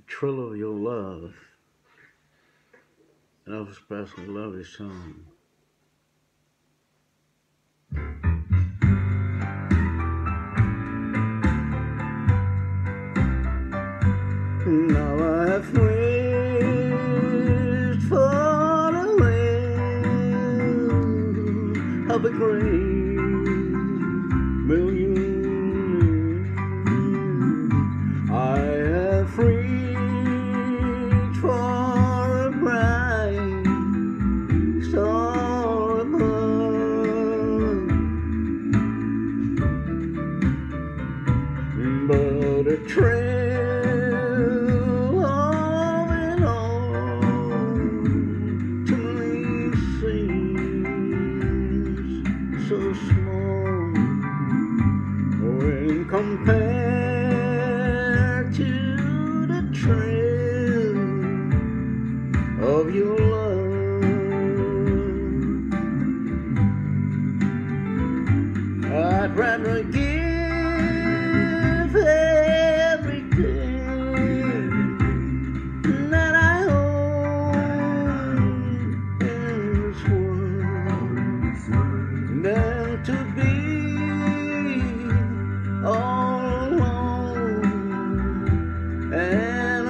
Trill of your love. And I was especially love this song. Now I have wished for the wind of a great million. I have reached for a bright star above, but a trail of it all to me seems so small when compared to the trail of your love. I'd rather give everything that I own in this world than to be all alone and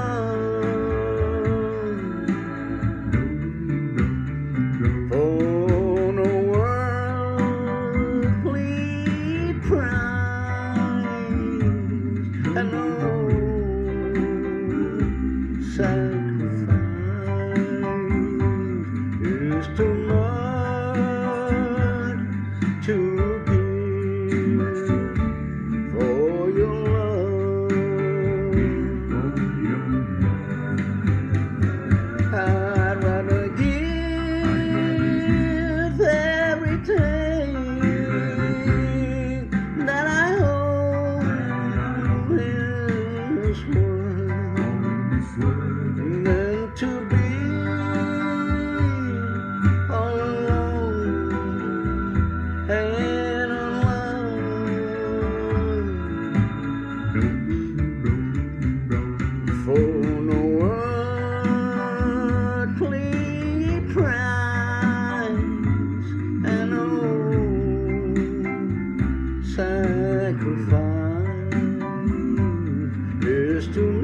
alone. For no earthly prize and no sacrifice is too much to give for your love. I'd rather give everything that I own in this world than to be all alone and alone. For no earthly prize and no sacrifice is too